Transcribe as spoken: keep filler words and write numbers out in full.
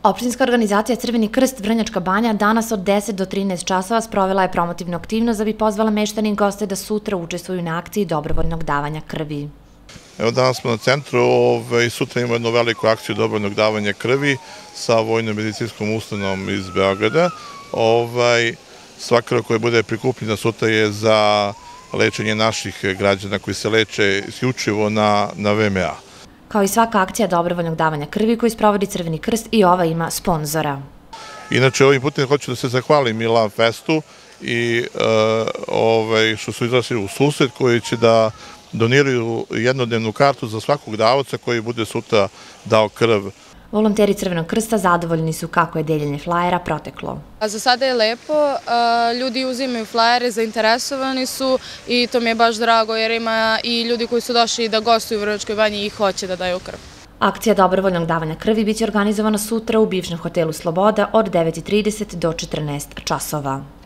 Opštinska organizacija Crveni krst Vrnjačka Banja danas od deset do trinaest časova sprovela je promotivnu aktivnost da bi pozvala meštane i goste da sutra učestvuju na akciji dobrovoljnog davanja krvi. Evo danas smo na centru i sutra imamo jednu veliku akciju dobrovoljnog davanja krvi sa vojno-medicinskom ustanovom iz Beograda. Sva krv koja bude prikupljena sutra je za lečenje naših građana koji se leče isključivo na ve em a. Kao i svaka akcija dobrovoljnog davanja krvi koju sprovodi Crveni krst, i ova ima sponzora. Inače, ovim putem hoću da se zahvalim Milan Festu i što su izašli u susret koji će da doniraju jednodnevnu kartu za svakog davaoca koji bude sutra dao krv. Volonteri Crvenog krsta zadovoljni su kako je deljenje flajera proteklo. Za sada je lepo, ljudi uzimaju flajere, zainteresovani su i to mi je baš drago jer ima i ljudi koji su došli da gostuju u Vrnjačkoj Banji i hoće da daju krv. Akcija dobrovoljnog davanja krvi biće organizovana sutra u bivšem hotelu Sloboda od devet i trideset do četrnaest časova.